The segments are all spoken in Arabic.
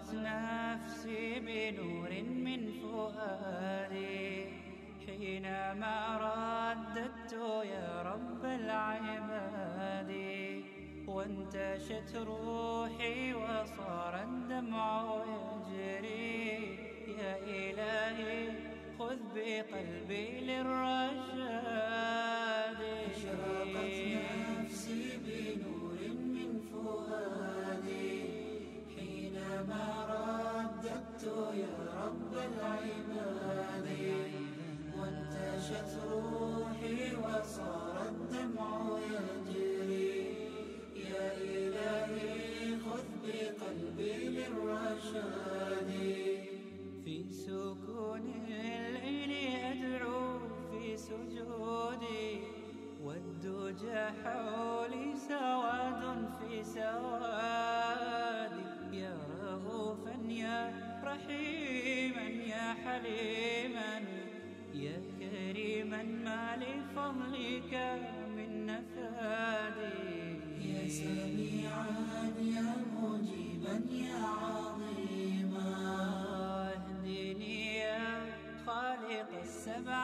أشرقت نفسي بنور من فؤادي حينما رددت يا رب العباد، وانتشت روحي وصار الدمع يجري. يا إلهي خذ بقلبي للرشاد. أشرقت نفسي بنور من فؤادي حينما رددت يا رب العباد، وانتشت روحي وصار الدمع يجري. يا إلهي خذ بقلبي للرشاد. في سكون الليل أدعو في سجودي، والدجى حولي سواد في سوادي. يا رؤوفا يا رحيما يا حليما يا كريما ما لفضلك من نفادي. يا سميعا يا مجيبا يا عظيما اهدني يا خالق السبع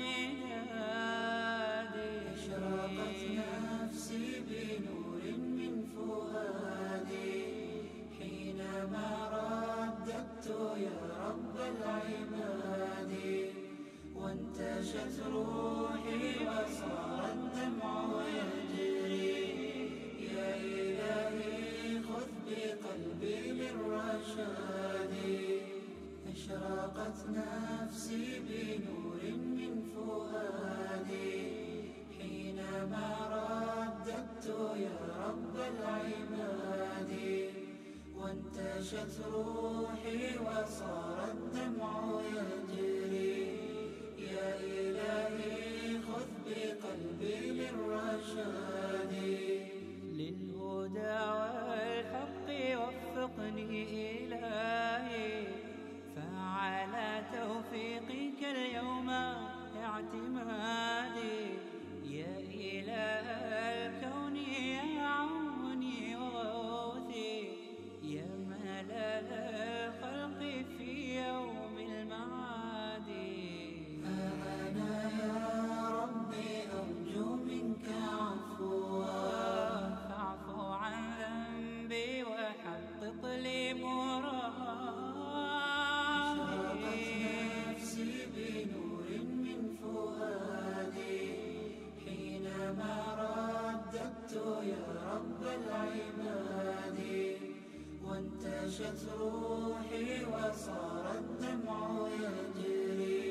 الشداد. أشرقت نفسي بنور من فؤادي حينما رددت يا رب العباد، وانتشت روحي وصار الدمع يجري. يا إلهي خذ بقلبي للرشاد. أشرقت نفسي بنور من فؤادي حينما رددت يا رب العباد، وانتشت روحي وصار الدمع يجري. يا إلهي خذ بقلبي للرشاد. للهدى والحق وفقني إلهي، فعلى توفيقك اليوم اعتمادي. يا إله الكون يا عوني وغوثي، يا ملال الخلق في يوم المعاد. أنا يا ربي أرجو منك عفوا، فاعف عن ذنبي وحقق لي مرادي. أشرقت نفسي بنور من فؤادي حينما رددت يا رب العباد، وانتشت روحي وصار الدمع يجري.